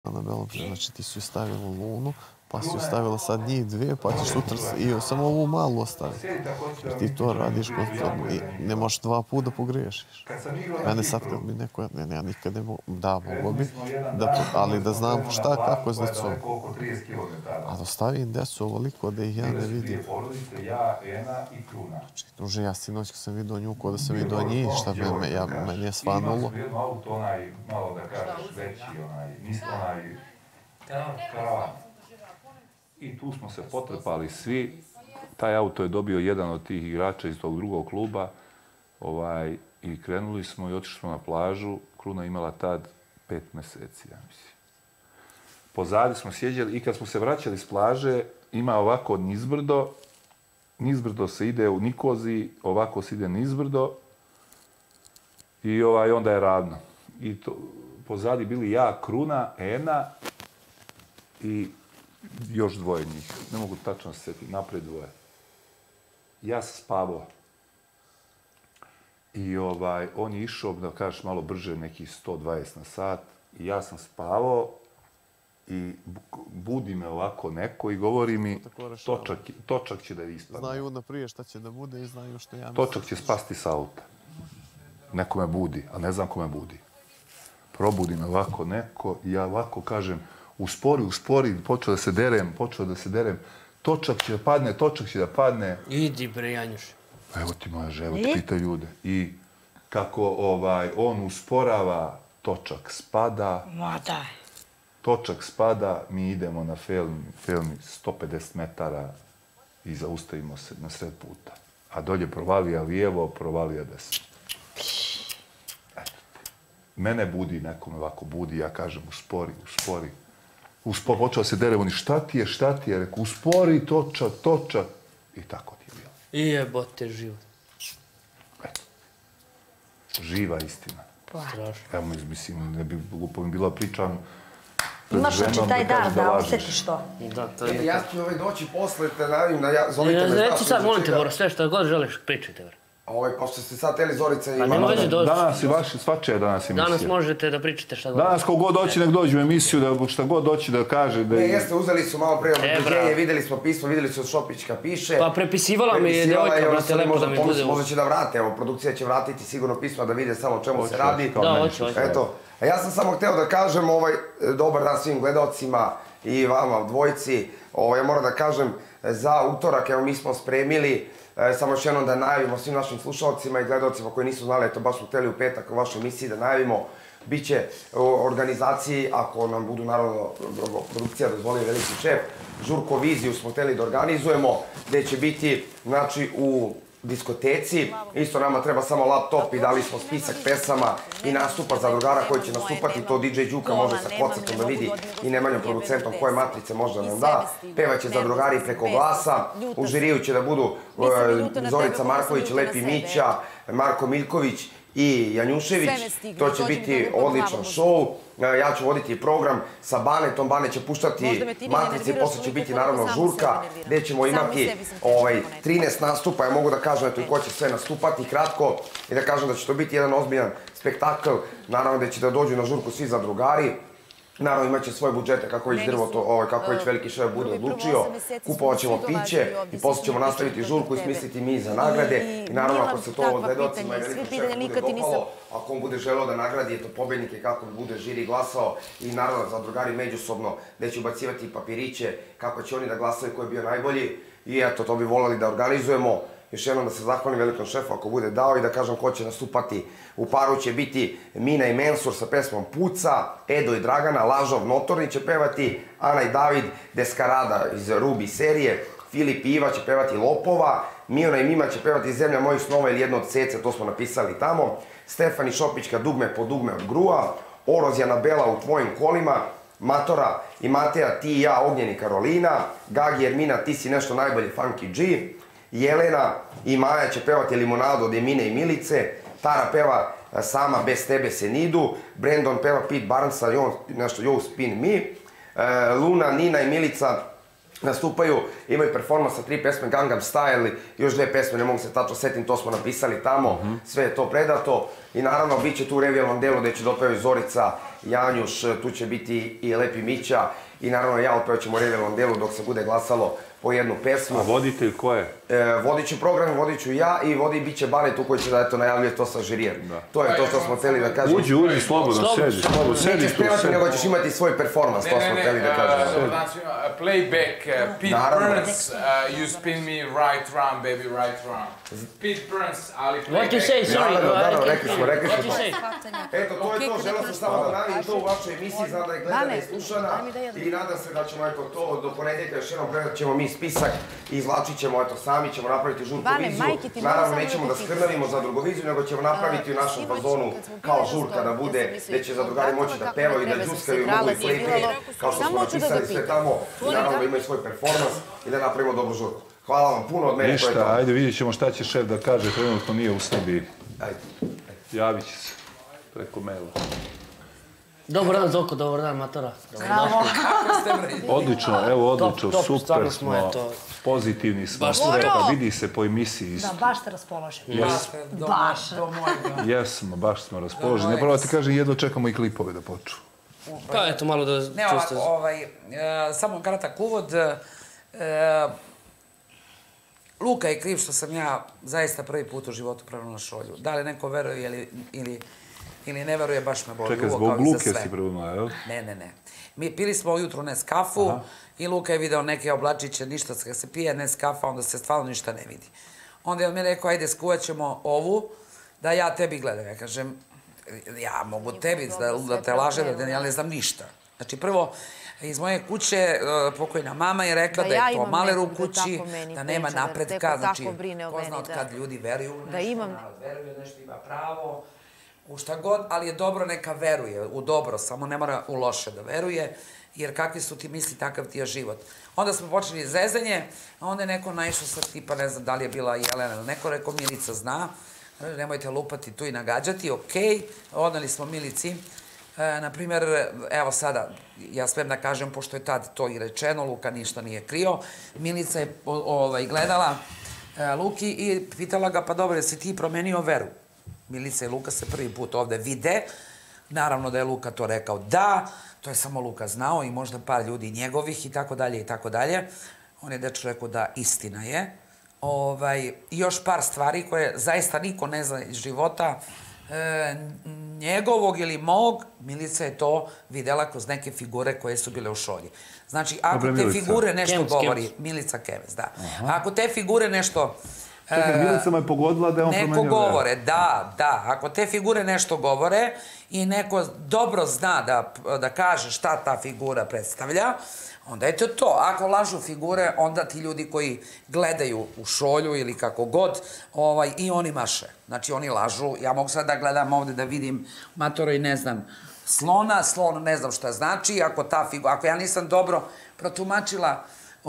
na belom, znači ti su ju stavili Lunu, pa si ju stavila sad njih dvije, pa ćeš sutra i samo ovu malu ostaviti. Jer ti to radiš, ne možeš dva puta da pogriješiš. Mene sad kad bi neko, ja nikad ne mogu, da, mogo bi, ali da znam šta, kako s djecom. A da ostavim djecu ovoliko da ih ja ne vidim. Znači, druže, ja sinoć kad sam vidio nju, ko da sam vidio njih, šta meni je svanulo. Malo da kažeš veći, karavan. I tu smo se potrpali svi. Taj auto je dobio jedan od tih igrača iz tog drugog kluba. I krenuli smo i otišli smo na plažu. Kruna imala tad 5 mjeseci, ja mislim. Pozadi smo sjeđali i kad smo se vraćali s plaže, ima ovako nizbrdo. Nizbrdo se ide u Nikoziji, ovako se ide nizbrdo. I onda je ravno. I pozadi bili ja, Kruna, Ena i još dvoje njih. Ne mogu tačno se sjetiti, napred dvoje. Ja sam spavao. I on je išao, da kažeš, malo brže, nekih 120 na sat. I ja sam spavao i budi me ovako neko i govori mi točak će da ispadne. Znaju naprije šta će da bude i znaju što ja mislim. Točak će spasti s auta. Neko me budi, a ne znam ko me budi. Probudi me ovako neko i ja ovako kažem uspori, počeo da se derem. Točak će da padne. Idi bre, Janjuš. Evo ti moja žena, ti pita ljude. I kako on usporava, točak spada. Ma daj. Točak spada, mi idemo na felmi 150 metara i zaustavimo se na sred puta. A dolje provalija lijevo, provalija desno. Mene budi, neko me ovako budi, ja kažem uspori. Počeo se derem, oni šta ti je, reku uspori, točak. I tako ti je bilo. I jebote život. Živa istina. Strašno. Evo mislim, ne bi glupo mi bila pričam. Imaš znači taj dan da osjetiš to. Da, to je... Ja ću doći posle, te najavim, zovite me. Reci sad, molim te, Boro, sve što god želiš, pričajte, Boro. Pošto ste sad teli Zorica i... Pa nema veze doći. Danas je svačija danas emisija. Danas možete da pričate šta god. Danas ko god doći, nek dođe u emisiju, da šta god doći da kaže. Ne, jeste, uzeli su malo pre obrazloženje, videli smo pismo, videli su od Šopićka piše. Pa prepisivala mi je devojka, brate, lepo da mi bude... Možda će da vrate, evo, produkcija će vratiti sigurno pisma da vide samo o čemu se radi. Da, hoće. Eto, a ja sam samo hteo da kažem dobar dan svim gledalcima i vama dvojci. Ja moram da kažem, za utorak, evo, mi smo spremili samo još jednom da najavimo svim našim slušalcima i gledalcima koji nisu znali, eto baš smo hteli u petak u vašoj emisiji da najavimo. Biće organizaciji, ako nam budu naravno produkcija dozvoli veliki šef, Žurko viziju smo hteli da organizujemo, gde će biti, znači, u diskoteci. Isto nama treba samo laptop i dali smo spisak pesama i nastupa za drugara koji će nastupati. To DJ Đuka može sa kocatom da vidi i Nemanjom producentom koje matrice može da nam da. Pevaće za drugari preko glasa. U žiriju će da budu Zorica Marković, Lepi Mića, Marko Miljković i Janjušević. To će biti odličan show. Ja ću voditi program sa Banetom. Bane će puštati matrice i posle će biti naravno žurka gde ćemo imati 13 nastupa. Ja mogu da kažem eto i ko će sve nastupati kratko i da kažem da će to biti jedan ozbiljan spektakl. Naravno da će da dođu na žurku svi zadrugari. Naravno imaće svoje budžete kako već drvo, kako već veliki šef bude odlučio. Kupovat ćemo piće i posle ćemo nastaviti žurku i smisliti mi za nagrade. I naravno ako se to od gledalcima i veliko šefu bude dopalo, ako on bude želeo da nagradi pobednike kako bude žiri glasao i naravno zadrugari međusobno gde će ubacivati papiriće kako će oni da glasaju ko je bio najbolji. I eto, to bi voleli da organizujemo. Još jednom da se zahvalim velikom šefu ako bude dao i da kažem ko će nastupati. U paru će biti Mina i Mensur sa pesmom Puca, Edo i Dragana, Lažov Notorni će pevati, Ana i David Deskarada iz Rubi serije, Filip i Iva će pevati Lopova, Miona i Mima će pevati Zemlja mojih snova ili Jedno od sece, to smo napisali tamo, Stefan i Šopićka Dugme po dugme od grua, Orozjana Bela u tvojim kolima, Matora i Mateja Ti i ja Ognjen i Karolina, Gagi Ermina Ti si nešto najbolje Funky G, Jelena i Maja će pevati Limonadu od Emine i Milice, Tara peva Sama bez tebe se nidu, Brandon peva Pete Barnesa, nešto You Spin Me, Luna, Nina i Milica nastupaju, imaju performans sa 3 pesme Gangnam Style, još 2 pesme, ne mogu se tačno setim, to smo napisali tamo, sve je to predato i naravno bit će tu u revijalnom delu gde će dopevaju Zorica Janjuš, tu će biti i Lepi Mića i naravno ja otpevat ćemo Revelom delu dok se bude glasalo po jednu pesmu. A voditelj ko je? Vodit ću program, vodit ću ja i bit će Bane tu koji će da najavljuje to sa žirijem. To je to što smo hteli da kažemo. Uđi, slobodno, sedi. Nećeš pevati, nego ćeš imati svoj performans, to smo hteli da kažemo. Playback, Pete Burns, you spin me right round, baby, right round. Pete Burns, ali playback. What you say, sorry. Naravno, rekli smo. What you say? Eto, to je to, želeo sam samo da navijim to u vašoj emisiji, znam da je gledana i slušana i nadam se da ćemo to do ponedjeljka još jednom predat ćemo mi spisak i izvlačit ćemo, sami ćemo napraviti žurku viziju. Naravno, nećemo da skrnavimo za drugoviziju, nego ćemo napraviti u našem fazonu kao žurka da bude, gdje će zadrugari moći da pevaju, da džuskaju, mogu i playback, kao što smo napisali sve tamo i naravno da imaju svoj performans i da napravimo dobru žurku. Hvala vam puno od mene. Ništa, ajde vidjet ćemo šta će šef da kaže, trenutno nije u Srbiji. Ajde. Javit će se preko maila. Dobar dan, Zoko, dobar dan, Matora. Odlično, evo odlično, super smo, pozitivni smo, vidi se po emisiji isto. Da, baš ste raspoloženi. Baš. Jesmo, baš smo raspoloženi. Prvo ti kažem, jedno čekamo i klipove da počnu. Pa eto, malo da čuste. Ne ovako, samo kratak uvod. Luka je kriv što sam ja zaista prvi put u životu prvo na šolju. Da li neko veruje ili ne veruje, baš me boli. Čekaj, zbog Luke si prvo, jel? Ne. Mi pili smo ujutru Neskafu i Luka je video neke oblačiće, ništa se pije Neskafa, onda se stvarno ništa ne vidi. Onda je mi rekao, ajde skuvat ćemo ovu, da ja tebi gledam. Ja kažem, ja mogu tebi da te laže, da ja ne znam ništa. Znači prvo, iz moje kuće pokojna mama je rekla da je to maler u kući, da nema napretka, znači ko zna od kad ljudi veruju, veruje nešto, ima pravo, u šta god, ali je dobro neka veruje, u dobro, samo ne mora u loše da veruje, jer kakvi su ti misli, takav ti je život. Onda smo počeli zezanje, a onda je neko naišao sa tipa, ne znam da li je bila Jelena ili neko, rekao Milica zna, nemojte lupati tu i nagađati, okej, odnali smo Milici. Naprimjer, evo sada, ja smem da kažem, pošto je tad to i rečeno, Luka ništa nije krio, Milica je gledala Luki i pitala ga, pa dobro, jesi ti promenio veru? Milica i Luka se prvi put ovde vide, naravno da je Luka to rekao da, to je samo Luka znao i možda par ljudi njegovih i tako dalje i tako dalje. On je dečko rekao da istina je. I još par stvari koje zaista niko ne zna iz života, njegovog ili mog, Milica je to videla kroz neke figure koje su bile u šolji. Znači, ako te figure nešto govori... Milica Kemec, da. Ako te figure nešto... Čekaj, Milica me je pogodila da je on promenio veru. Neko govore, da. Ako te figure nešto govore i neko dobro zna da kaže šta ta figura predstavlja, onda je to. Ako lažu figure, onda ti ljudi koji gledaju u šolju ili kako god, i oni maše. Znači, oni lažu. Ja mogu sad da gledam ovde da vidim Matoro i ne znam slona, slon ne znam šta znači. Ako ja nisam dobro protumačila,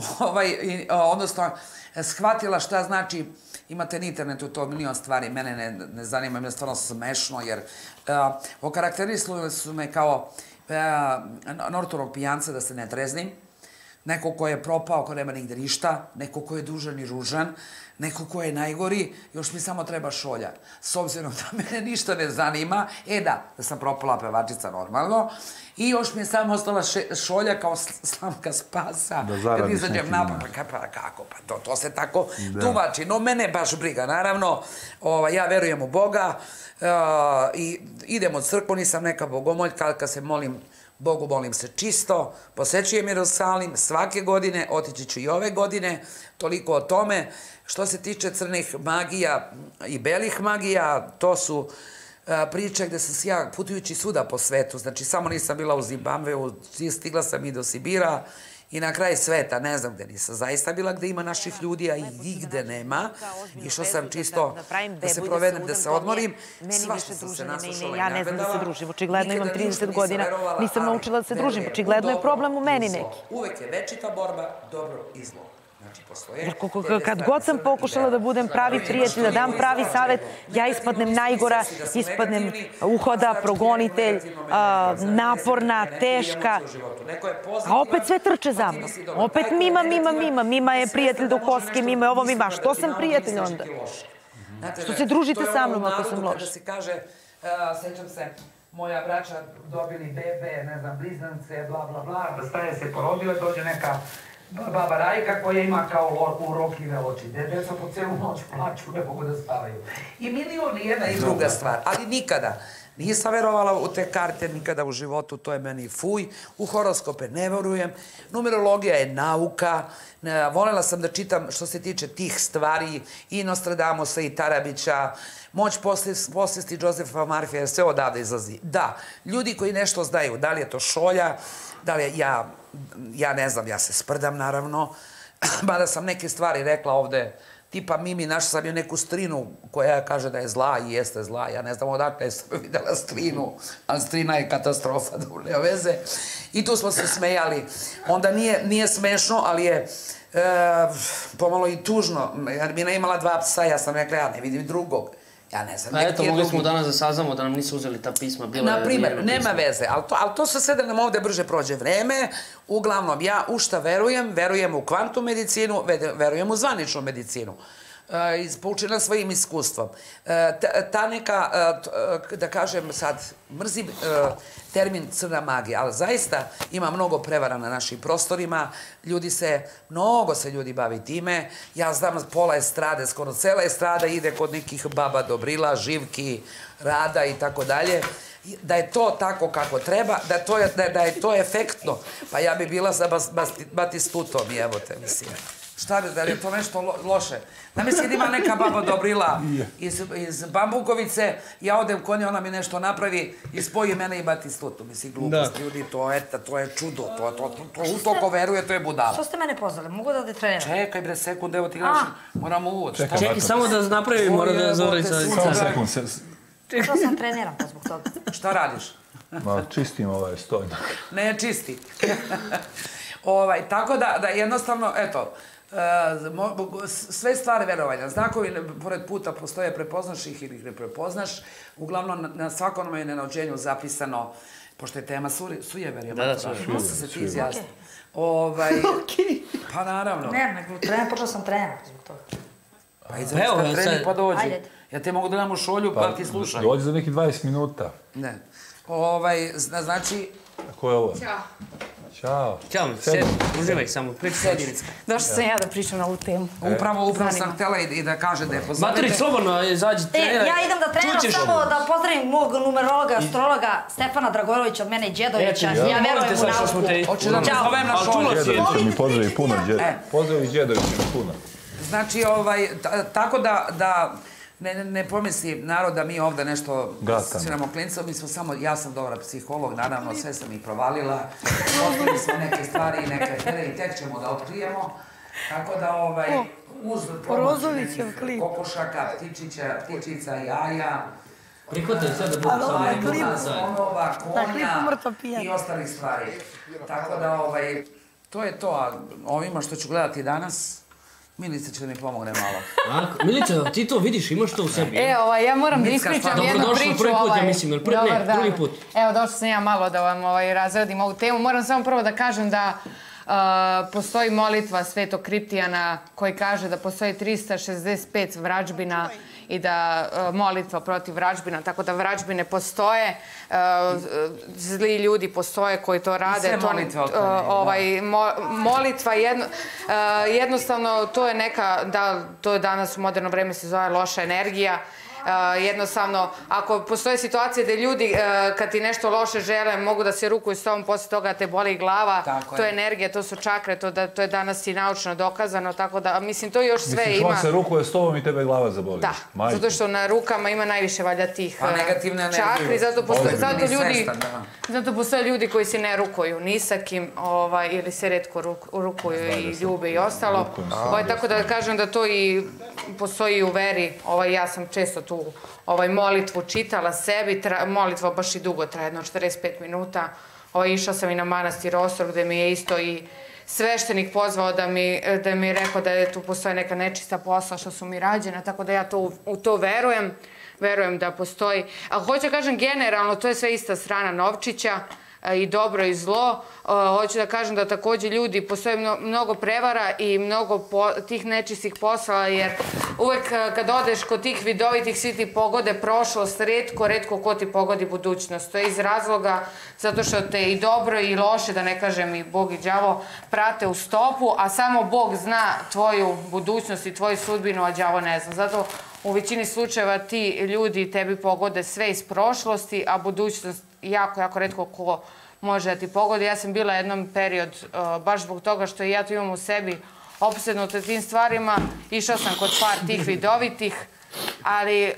odnosno shvatila šta znači, imate na internetu to milion stvari, mene ne zanima, mi je stvarno smešno, jer okarakterisali su me kao notornog pijanca, da se ne treznim, neko ko je propao, ko nema nigde ništa, neko ko je dužan i ružan, neko ko je najgori, još mi samo treba šolja. S obzirom da mene ništa ne zanima, da sam propala pevačica normalno, i još mi je samo ostala šolja kao slamka spasa. Da zaradiš neki napad. Pa kako? Pa to se tako tumači. No, mene baš briga. Naravno, ja verujem u Boga i idem od crkvu, nisam neka bogomoljka, kad se molim Bogu, molim se čisto, posećujem Jerusalim svake godine, otići ću i ove godine, toliko o tome. Što se tiče crnih magija i belih magija, to su priče gde sam se ja putujući svuda po svetu, znači samo nisam bila u Zimbabveu, stigla sam i do Sibira i na kraj sveta, ne znam gde nisam zaista bila, gde ima naših ljudi, a i nigde nema. Išla sam čisto da se provedem, da se odmorim. Svašta sam se naslušala i ja ne znam da se družim, očigledno imam 30 godina, nisam naučila da se družim, očigledno je problem u meni neki. Uvek je večita borba, dobro i zlo. Kad god sam pokušala da budem pravi prijatelj, da dam pravi savjet, ja ispadnem najgora, ispadnem uhoda, progonitelj, naporna, teška, a opet sve trče za mnom. Opet Mima je prijatelj do koske, Mima je ovo, Mima, što sam prijatelj onda? Što se družite sa mnom ako sam loš? Da se kaže, sećam se, moja braća dobili bebe, ne znam, blizance, bla, bla, bla, staje se porodile, dođe neka baba Rajka koja ima kao urokive oči. Deca po celu noć plaču, ne mogu da spavaju. I milion i jedna i druga stvar, ali nikada. Nisam verovala u te karte, nikada u životu, to je meni fuj. U horoskope ne verujem. Numerologija je nauka. Volela sam da čitam što se tiče tih stvari i Nostradamosa i Tarabića. Moć posvesti Josefa Marfija, sve odavde izlazi. Da, ljudi koji nešto znaju, da li je to šolja, da li je ja ne znam, ja se sprdam naravno, mada sam neke stvari rekla ovde, tipa Mimi, našla sam je neku strinu koja kaže da je zla i jeste zla. Ja ne znam odakle sam videla strinu, ali strina je katastrofa, dobro, nema veze. I tu smo se smejali. Onda nije smešno, ali je pomalo i tužno. Jer Mina imala 2 psa, ja sam rekla, ja ne vidim drugog. Ja ne znam. A eto, mogli smo danas da saznamo da nam nisu uzeli ta pisma. Naprimer, nema veze, ali to se sve da nam ovde brže prođe vreme. Uglavnom, ja u šta verujem? Verujem u kvantnu medicinu, verujem u zvaničnu medicinu. Poučena svojim iskustvom. Ta neka, da kažem sad, mrzim termin crna magija, ali zaista ima mnogo prevara na našim prostorima. Mnogo se ljudi bavi time. Ja znam pola estrade, skoro cela estrada ide kod nekih baba Dobrila, Živki, Rada i tako dalje. Da je to tako kako treba, da je to efektno. Pa ja bi bila sa Batistutom i evo te, mislim. Šta bi, da li je to nešto loše? Da mislim da ima neka baba Dobrila iz Bambukovice, ja odem kod nje, ona mi nešto napravi i spoji mene i Batistutu. Mislim, glupost ljudi, to je čudo, to ko veruje, to je budala. Što ste mene pozvali? Mogu da treniram? Čekaj bre, sekund, evo ti gledaš, moramo uvod. Čekaj, samo da napravi, mora da zove sad. Samo sekund. Što sam treniram pa zbog toga? Šta radiš? Čistim ovaj stojnak. Ne, čisti. Tako da jednostavno, eto, sve stvari verovanja. Znakovi pored puta postoje, prepoznaš ih ili ih ne prepoznaš. Uglavnom, na svakom je nenađenju zapisano, pošto je tema sujeverja. Da, sujeverja. Prosto se ti izjasni. Pa naravno. Ne, počela sam trener zbog toga. Pa idem kad trening pa dođi. Ja te mogu da dam u šolju pa ti slušaj. Dođi za neki 20 minuta. Ne. Znači... Ko je ovo? Ćao. Ćao. Ćao, sedi, uživaj samo, Sedi. Došla sam ja da pričam na ovu temu. Upravo sam htjela i da kaže da je pozovete. Maturić, slobodno, izađi treniram. Ja idem da treniram, samo da pozdravim mog numerologa, astrologa Stefana Dragojlovića, od mene i Đedovića. Ja verujem u nauku. Hoće da me zovem na šolu. Đedović mi pozdravi puno. Pozdravi Đedović mi puno. Znači, tako da ne pomisli narod da mi ovde nešto sviramo klincom, ja sam dobra psiholog, naravno, sve sam ih provalila, otkrili smo neke stvari i neke afere i tek ćemo da otkrijemo, tako da uz pomoć kokošaka, ptičica, jaja, prihvataju sve da budu slonova, konja i ostalih stvari. Tako da, to je to, a ovima što ću gledati danas, Milica će da mi pomogne malo. Milica, ti to vidiš, imaš to u sebi? Ja moram da ispričam jednu priču. Prvi put, ja mislim, ili drugi put. Evo, došla sam ja malo da vam razradim ovu temu. Moram samo prvo da kažem da postoji molitva Svetog Kriptijana koji kaže da postoji 365 vražbina i da molitva protiv vražbina, tako da vražbine postoje, zli ljudi postoje koji to rade. Sve molitve o tome. Molitva, jednostavno, to je neka, to je danas u moderno vreme se zove loša energija. Jednostavno, ako postoje situacije gde ljudi kad ti nešto loše žele mogu da se rukuju s tobom, posle toga te boli glava, to je energija, to su čakre, to je danas i naučno dokazano, tako da, mislim, to još sve ima. Misliš, on se rukuje s tobom i tebe glava zaboli? Da, zato što na rukama ima najviše valjda tih čakri, zato postoje ljudi koji se ne rukuju ni sa kim ili se retko rukuju i ljube i ostalo. Tako da kažem da to i postoji u veri, ja sam često tu molitvu čitala sebi, molitva baš i dugo traje, jedno 45 minuta. Išla sam i na manastir Ostrog gde mi je isto i sveštenik pozvao da mi rekao da tu postoje neka nečista posla što su mi rađena, tako da ja u to verujem da postoji. A hoću da kažem generalno, to je sve ista strana novčića, i dobro i zlo. Hoću da kažem da takođe ljudi, postoje mnogo prevara i mnogo tih nečistih posla, jer uvek kad odeš kod tih vidovitih svi ti pogode prošlost, retko ko ti pogodi budućnost. To je iz razloga zato što te i dobro i loše, da ne kažem i Bog i đavo, prate u stopu, a samo Bog zna tvoju budućnost i tvoju sudbinu, a đavo ne zna. Zato u većini slučajeva ti ljudi tebi pogode sve iz prošlosti, a budućnost jako retko ko može da ti pogodi. Ja sam bila jednom period, baš zbog toga što ja to imam u sebi, opsednuta tim stvarima. Išao sam kod par tih vidovitih, ali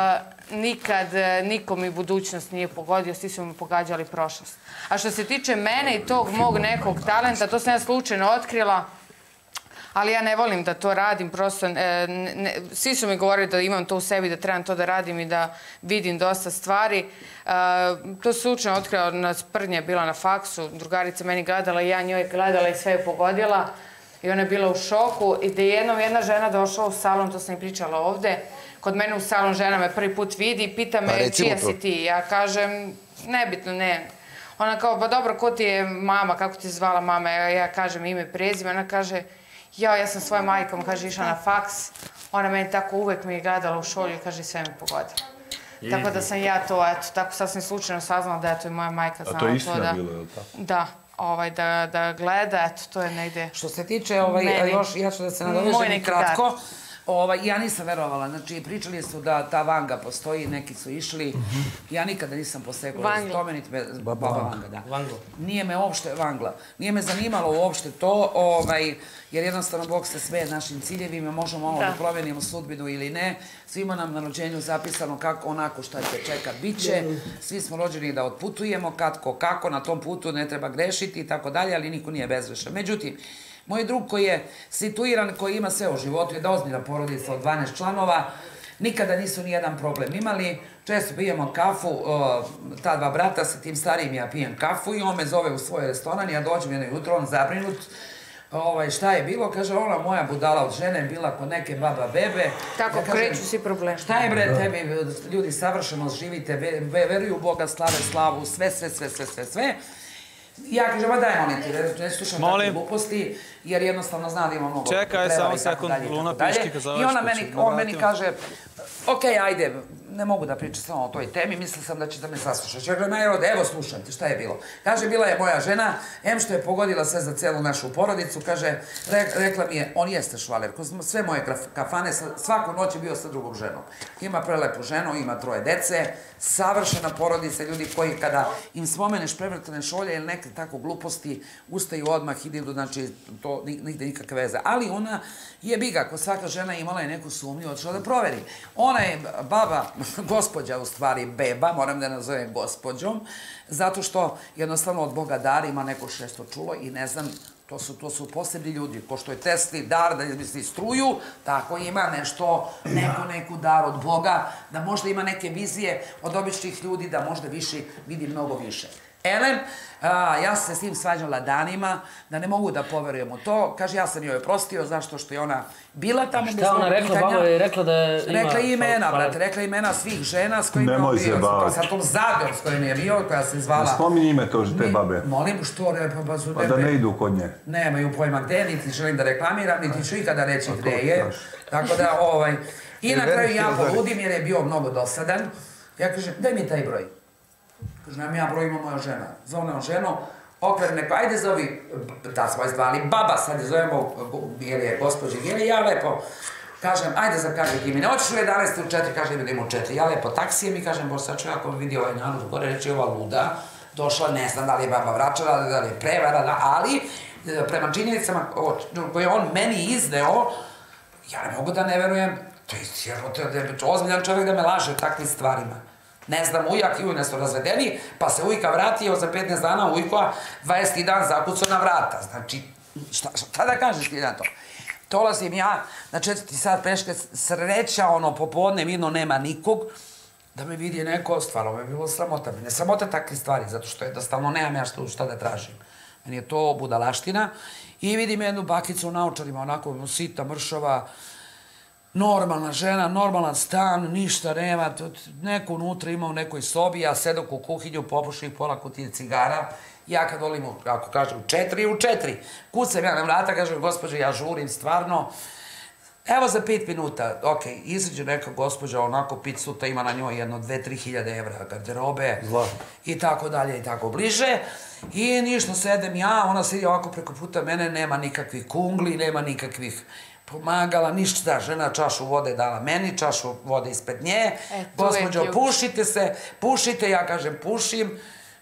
nikad niko mi budućnost nije pogodio, svi su mi pogađali prošlost. A što se tiče mene i tog mog nekog talenta, to sam ja slučajno otkrila, ali ja ne volim da to radim, prosto, svi su mi govorili da imam to u sebi, da trebam to da radim i da vidim dosta stvari. To se slučajno otkrila na sprdnje, bila na faksu, drugarica meni gledala i ja njoj gledala i sve je pogodila i ona je bila u šoku i da je jednom jedna žena došla u salon, to sam i pričala ovde, kod mene u salon žena me prvi put vidi i pita me čija si ti. Ja kažem, nebitno, ne. Ona kao, ba dobro, ko ti je mama, kako ti se zvala mama? Ja kažem ime i prezime, ona kaže, ja sam svojom majkom, kaže, išla na faks, ona meni tako uvek mi je gledala u šolju i kaže, sve mi pogodila. Tako da sam ja to, eto, tako sasvim slučajno saznala da je to i moja majka znala to da... A to je istina bilo, je li tako? Da, da gleda, eto, to je negde... Što se tiče, još, ja ću da se nadovežem i kratko, ja nisam verovala, znači pričali su da ta Vanga postoji, neki su išli, ja nikada nisam posegla spomeniti me, Baba Vanga, da. Nije me uopšte Vangla, nije me zanimalo uopšte to, jer jednostavno Bog se smeje našim ciljevima, možemo malo da promenimo sudbinu ili ne, svima nam na rođenju zapisano kako onako šta će čekat bit će, svi smo rođeni da otputujemo, kako, na tom putu ne treba grešiti i tako dalje, ali niko nije bezgrešan. Međutim, moj drug koji je situiran, koji ima sve u životu, je da ozbiljna porodica od 12 članova, nikada nisu ni jedan problem imali, često pijemo kafu, ta dva brata sa tim starijim ja pijem kafu i on me zove u svoj restoran, ja dođem jedno jutro, on zabrinut, šta je bilo, kaže, ona moja budala od žene bila kod neke baba bebe. Tako, kreću si problem. Šta je bre tebi, ljudi savršeno živite, veruju u Boga, slave, slavu, sve. Ja kažem, ba daj molim ti, ne slušam takve gluposti, jer jednostavno zna da ima mnogo treba i tako dalje. Čekaj, samo sekund, Luna piški kad završi. I on meni kaže, ok, ajde, ne mogu da pričam samo o toj temi, mislila sam da će da me saslušaš. Ja kažem, evo slušam ti, šta je bilo? Kaže, bila je moja žena, što je pogodila sve za celu našu porodicu, kaže, rekla mi je, on jeste švaler, sve moje kafane, svaku noć je bio sa drugom ženom. Ima prelepu ženu, ima 3 dece, savršena porodica, ljudi koji kada im spomeneš prevrtane šolje ili neke tako gluposti, ustaju odmah i idu, znači, to nigde nikakve veze. Ali ona je biga, ako svaka žena imala je neku sumnju, odšla da proveri. Ona je baba, gospođa u stvari, beba, moram da nazovem gospođom, zato što jednostavno od Boga dar ima neko šesto čulo i ne znam, to su posebni ljudi, ko što je Tesli dar da izmisli struju, tako ima nešto, neku dar od Boga, da možda ima neke vizije od običnih ljudi, da možda vidi mnogo više. Elem, ja sam se s tim svađala danima, da ne mogu da poverujem u to. Kaže, ja sam joj oprostio, zašto što je ona bila tamo bez pitanja. Šta ona rekla, baba je rekla da ima... Rekla imena, brate, rekla imena svih žena s kojima je bio. Nemoj se bavati. Sa tom Zadom s kojim je bio, koja se zvala... Ne spominji ime to te babe. Molim, što ne, pa da ne idu kod nje. Nemaju pojma gde, niti želim da reklamiram, niti ću ikada reći gde je. Tako da, i na kraju ja poludim jer je bio mnogo dosadan. Ja kažem, daj mi taj broj. Kaže, nam ja broj ima moja žena. Zove on ženu, okver neko, ajde zovi, da smo je zvali baba, sad je zovemo, jer je gospođe Gili, ja lepo, kažem, ajde za kaže Gimine, hoćeš u 11 u 4, kaže idemo u 4, ja lepo taksijem i kažem, bo sad čovjek ako vidi ovaj narod gore, reći ova luda, došla, ne znam da li je baba vraćala, da li je prevara, ali prema činjenicama koje on meni izneo, ja ne mogu da ne verujem, to je ozbiljan čovjek da me laže o takvim stvarima. Ne znam, ujak i ujne su razvedeni, pa se ujka vratio za 15 dana, ujka 20. dan zakucao na vrata. Znači, šta da kažeš ti na to? Dolazim ja na 4. sat peške, sreća, popodne, mirno, nema nikog, da me vidi neko, stvarno me je bilo sramota. Ne sramota takve stvari, zato što jednostavno nemam ja šta da tražim. Meni je to budalaština. I vidim jednu bakicu u naočarima, onako sita, mršava, Normalna žena, normalan stan, ništa nema, neko unutra ima u nekoj sobi, ja sedok u kuhinju, popušim pola kutije cigara, ja kad volim, ako kažem, u 4, kucam ja na vrata, kažem, gospođe, ja žurim stvarno, evo za 5 minuta, ok, izađe neka gospođa, onako picnuta, ima na njoj jedno 2-3 hiljade evra garderobe, i tako dalje, i tako bliže, i ništa, sedem ja, ona sedi ovako preko puta mene, nema nikakvih kungli, nema nikakvih pomagala, ništa, žena čašu vode dala meni, čašu vode ispred nje, gospođo, pušite se, pušite, ja kažem, pušim,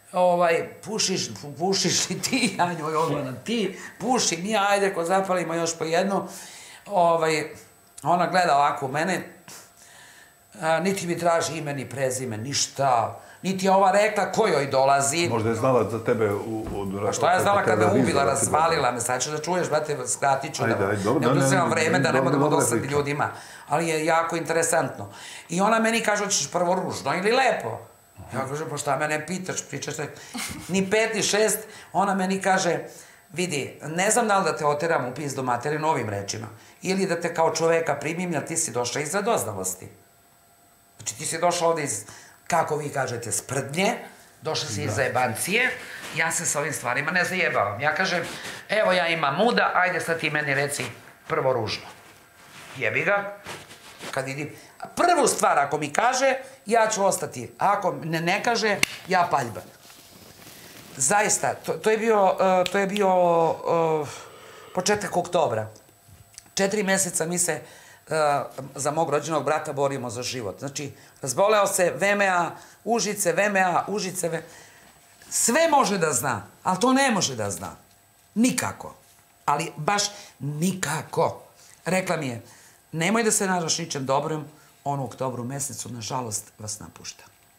pušiš i ti, ja njoj odmah ti, pušim ja, ajde, ko zapalimo još po jednu, ona gleda ovako u mene, niti mi traži ime ni prezime, ništa, niti je ova rekla ko joj dolazi. Možda je znala za tebe Pa što je znala kada me ubila, razvalila me, sad ću da čuješ, brate, skratit ću da ne oduzimam vreme, da ne budemo dosadni ljudima, ali je jako interesantno. I ona meni kaže, hoćeš prvo ružno ili lepo? Ja kažem, pa šta mene pitaš, pričaš ni 5 ni 6, ona meni kaže, vidi, ne znam da li da te oteram u pizdu materiju novim rečima, ili da te kao čoveka primim, jer ti si došla iz radoznalosti. Znači ti si došla ovde iz, kako vi kažete, sprdnje, došla si iz zajebancije, ja se sa ovim stvarima ne zajebavam. Ja kažem, evo ja imam muda, ajde sad ti meni reci prvo ružno. Jebi ga, kad vidim. Prvu stvar ako mi kaže, ja ću ostati. Ako ne kaže, ja paljban. Zaista, to je bio početak oktobra. 4 meseca mi se za mog rođenog brata borimo za život. Znači, razboleo se VMA, Užice, VMA, Užice, sve može da zna, ali to ne može da zna. Nikako. Ali baš nikako. Rekla mi je, nemoj da se nadaš ničem dobrom, on u oktobru mesecu, nažalost, vas napušta.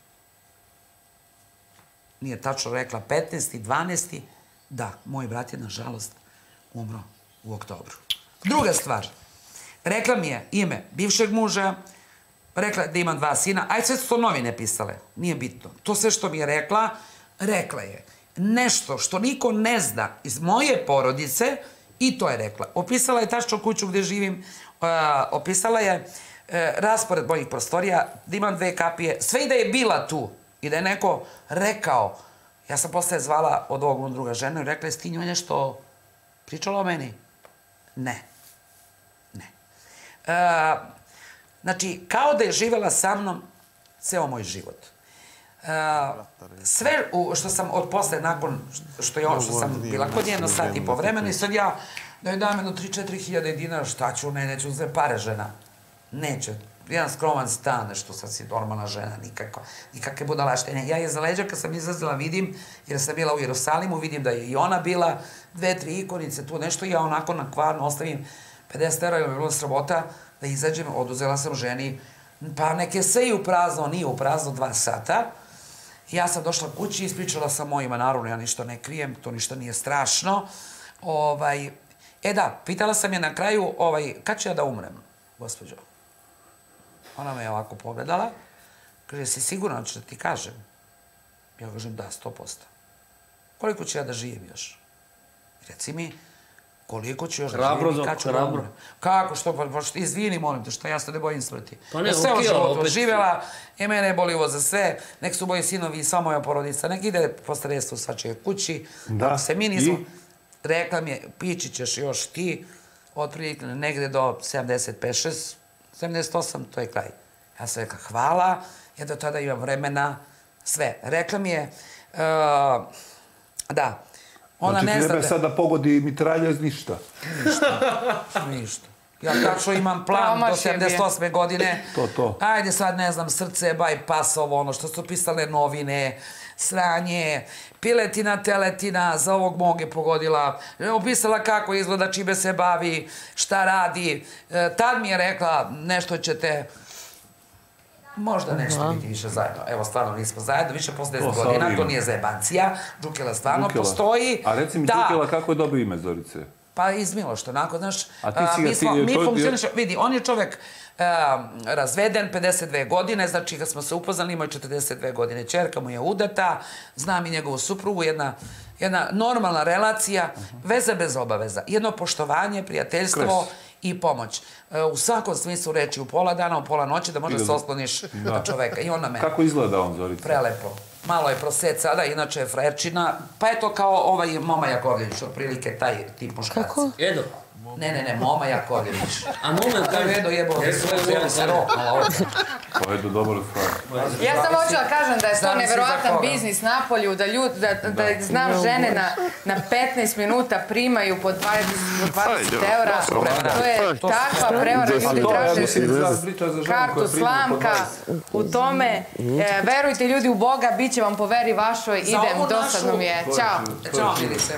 Nije tačno rekla 15. 12. Da, moj brat je, nažalost, umro u oktobru. Druga stvar, rekla mi je ime bivšeg muža, rekla je da imam 2 sina, aj sve su to novine pisale, nije bitno. To sve što mi je rekla, rekla je nešto što niko ne zna iz moje porodice i to je rekla. Opisala je tačno kuću gde živim, opisala je raspored mojih prostorija, da imam 2 kapije, sve i da je bila tu i da je neko rekao, ja sam posle zvala od ovog druga žena i rekla, jesi ti njoj nešto pričala o meni? Ne. Znači, kao da je živela sa mnom ceo moj život. Sve što sam od posle, nakon što je ono što sam bila kod jedno sat i po vremena i sad ja da joj dam jedno 3-4 hiljade dinara, šta ću, neću uzeti pare žena. Neće. Jedan skroman stan, nešto sad si normalna žena, nikakve budalaštine. Ja je za leđa kad sam izlazila vidim, jer sam bila u Jerusalimu, vidim da je i ona bila, 2-3 ikonice, tu nešto, ja onako na kvarno ostavim 50 € je bilo sramota da izađem, oduzela sam ženi, pa neke se i u prazno, nije u prazno 2 sata. Ja sam došla kući, ispričala sam mojima, naravno ja ništa ne krijem, to ništa nije strašno. Da, pitala sam je na kraju, kad ću ja da umrem, gospođo? Ona me je ovako pogledala, kaže, si sigurno ću da ti kažem? Ja kažem, da, 100%. Koliko ću ja da živim još? Reci mi, koliko ću još da živim i kad ću da umrem? Kako, što, izvini, molim te, što ja se ne bojim smrti. Ja sve o životu živjela i mene je bolivo za sve, nek su moji sinovi i sva moja porodica, nek ide po starejstvu u svačije kući. Da, se mi nismo, rekla mi je, pići ćeš još ti, otprilike negde do 75-6, 78, to je kraj. Ja sam rekla, hvala, ja do tada imam vremena, sve. Rekla mi je, da, ona ne zna da... Znači, treba sad da pogodi mitraljez ništa. Ništa. Ja tačno imam plan do 78. godine. To. Ajde sad, ne znam, srce, bypass, ovo, ono što su pisale novine, sranje, piletina, teletina, za ovog mog je pogodila, opisala kako izgleda, čime se bavi, šta radi. Tad mi je rekla, nešto ćete, možda nešto biti više zajedno. Evo, stvarno nismo zajedno, više posle 10 godina, to nije zajebancija. Džukela stvarno postoji. A reci mi, Džukela, kako je dobio ime Zorice? Pa iz Miloša, onako, znaš, mi funkcionišemo, vidi, on je čovek razveden, 52 godine, znači kad smo se upoznali, imao je 42 godine, ćerka mu je udata, znam i njegovu suprugu, jedna normalna relacija, veza bez obaveza, jedno poštovanje, prijateljstvo i pomoć. U svakom smislu reči, u pola dana, u pola noći, da možda se osloniš na čoveka. I on na mene. Kako izgleda on, Zorica? Prelepo. Malo je prosec sada, inače je frajerčina. Pa je to kao ovaj Moma Jakovljević, otprilike taj tip muškarca. Kako? Edo. Ne, Moma Jakovljević. A Moma Kao Edo jebo, ja se roknula ovdje. Pa Edo, dobro stvar. Ja sam hoćela kažem da je to neverovatan biznis napolju, da znam žene na 15 minuta primaju po 20 eura. To je takva prevara, ljudi traže kartu slamka u tome. Verujte ljudi u Boga, bit će vam po veri vašoj, idem, dosadno mi je. Ćao. Ćao, Milice.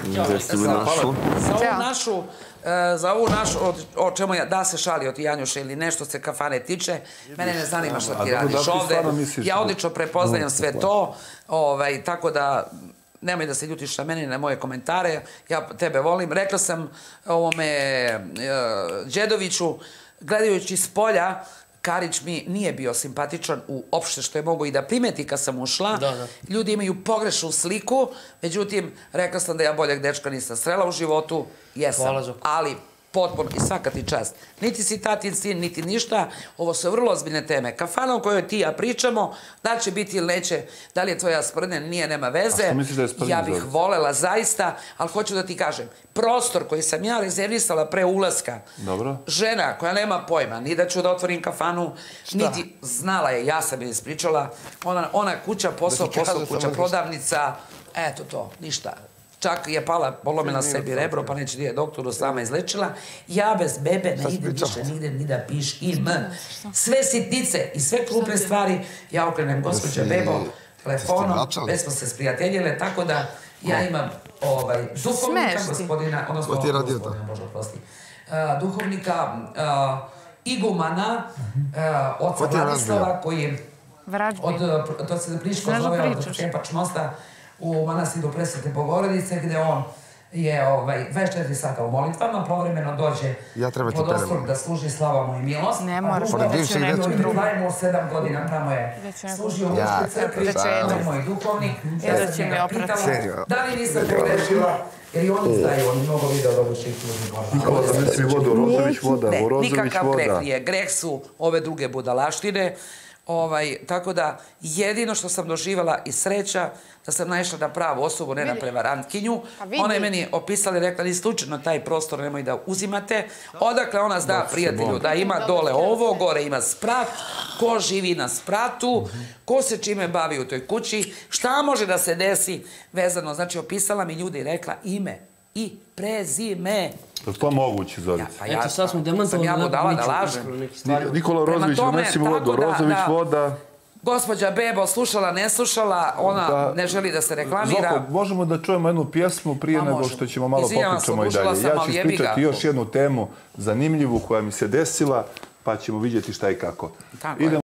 Za ovu našu, o čemu da se šali od Janjuša ili nešto se kafane tiče, mene ne zanima što ti radiš ovde. Ja odlično prepoznajem sve to, tako da nemoj da se ljutiš na mene, na moje komentare, ja tebe volim. Rekla sam ovome Đedoviću, gledajući s polja, Karić mi nije bio simpatičan uopšte, što je mogo i da primeti kad sam ušla. Ljudi imaju pogrešnu sliku, međutim, rekla sam da ja boljeg dečka nisam srela u životu, jesam, ali potpuno i svaka ti čast. Niti si tatin sin, niti ništa, ovo su vrlo ozbiljne teme. Kafana o kojoj ti i ja pričamo, da će biti ili neće, da li je tvoja Sprnjen, nije, nema veze. Ja bih volela zaista, ali hoću da ti kažem, prostor koji sam ja rezervisala pre ulaska, žena koja nema pojma, ni da ću da otvorim kafanu, niti znala je, ja sam je ispričala, ona kuća, posao, kuća, prodavnica, eto to, ništa. Čak je pala, polomila sebi rebro, pa neće nije doktoru, sama izlečila. Ja bez bebe ne idem više nigde ni da pišim. Sve sitnice i sve krupne stvari ja okrenem gospođa Bebo telefonom, već smo se sprijateljile, tako da ja imam duhovnika gospodina, odnosno duhovnika igumana, oca Vladislava, koji to se Priško zove od Kepač mosta, u manastiru Presvete Bogorodice, gde on je 24 sata u molitvama, povremeno dođe pod ostrog da služi slava mu i milost. Ne moraš da će neku drugu. Dajemo 7 godina tamo je služio u Muškoj crkvi, on je moj duhovnik. Ja sam njega pitala, da li nisam pogrešila, jer i oni znaju, oni mnogo video da uši nikakav greh nije. Greh su ove druge budalaštine. Tako da jedino što sam doživala i sreća da sam naišla na pravu osobu, ne na prevarantkinju. Ona je meni opisala i rekla, ni slučajno taj prostor nemoj da uzimate. Odakle ona zna prijatelju da ima dole ovo, gore ima sprat, ko živi na spratu, ko se čime bavi u toj kući, šta može da se desi vezano. Znači opisala mi ljudi i rekla ime i prezime. Je li to moguće, Zorica? Eto, sad smo demantovali na priču. Nikola Rozović, donesi vodu. Rozović, voda. Gospođa Bebo slušala, ne slušala, ona ne želi da se reklamira. Zoko, možemo da čujemo jednu pjesmu prije nego što ćemo malo popričamo i dalje. Ja ću ispričati još jednu temu zanimljivu koja mi se desila, pa ćemo vidjeti šta i kako.